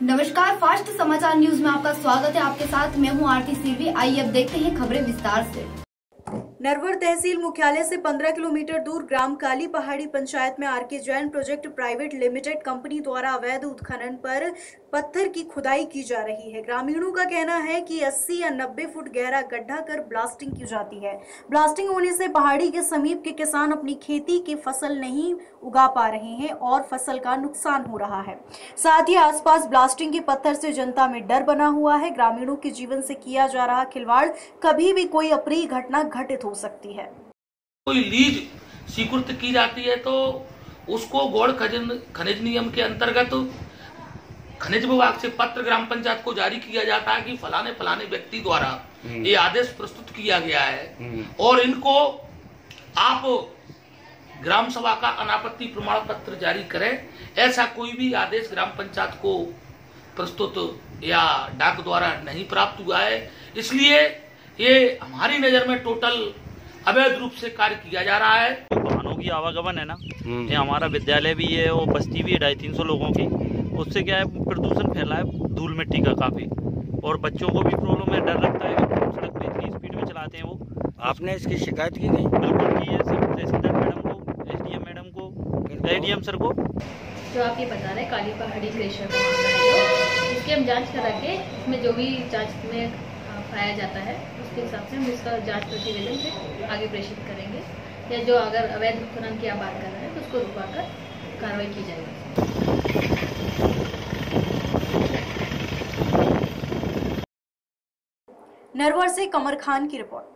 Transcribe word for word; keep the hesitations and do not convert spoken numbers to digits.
नमस्कार, फास्ट समाचार न्यूज में आपका स्वागत है। आपके साथ मैं हूं आरती सिरवी। आइए अब देखते हैं खबरें विस्तार से। नरवर तहसील मुख्यालय से पंद्रह किलोमीटर दूर ग्राम काली पहाड़ी पंचायत में RK Jain project private limited company द्वारा अवैध उत्खनन पर पत्थर की खुदाई की जा रही है। ग्रामीणों का कहना है कि अस्सी या नब्बे फुट गहरा गड्ढा कर ब्लास्टिंग की जाती है। ब्लास्टिंग होने से पहाड़ी के समीप के किसान अपनी खेती की फसल नहीं उगा पा रहे हैं और फसल का नुकसान हो रहा है। साथ ही आसपास ब्लास्टिंग के पत्थर से जनता में डर बना हुआ है। ग्रामीणों के जीवन से किया जा रहा खिलवाड़, कभी भी कोई अप्रिय घटना घटित हो सकती है। कोई लीज स्वीकृत की जाती है तो उसको गौड़ खनिज नियम के अंतर्गत खनिज विभाग से पत्र ग्राम पंचायत को जारी किया जाता है कि फलाने फलाने व्यक्ति द्वारा ये आदेश प्रस्तुत किया गया है और इनको आप ग्राम सभा का अनापत्ति प्रमाण पत्र जारी करें। ऐसा कोई भी आदेश ग्राम पंचायत को प्रस्तुत या डाक द्वारा नहीं प्राप्त हुआ है, इसलिए ये हमारी नजर में टोटल अवैध रूप से कार्य किया जा रहा है। वाहनों की आवागमन है ना, ये हमारा विद्यालय भी है और बस्ती भी है ढाई तीन सौ लोगों की, उससे क्या है प्रदूषण फैला है धूल मिट्टी का काफी, और बच्चों को भी प्रॉब्लम है, डर लगता है सड़क पे इतनी स्पीड में चलाते हैं वो। आपने इसकी शिकायत की नहीं? बिल्कुल की है, तहसीलदार मैडम को, एसडीएम मैडम को, एडीएम सर को। जो आप ये बता रहे हैं काली पहाड़ी ग्लेशियर का मामला है, तो इसकी हम जांच करा के इसमें जो भी जांच में पाया जाता है उसके हिसाब से हम इसका जांच प्रतिवेदन से आगे प्रेषित करेंगे, या जो अगर अवैध उत्खनन की आप बात कर रहे हैं तो उसको रुकवाकर कार्रवाई की जाएगी। नरवर से कमर खान की रिपोर्ट।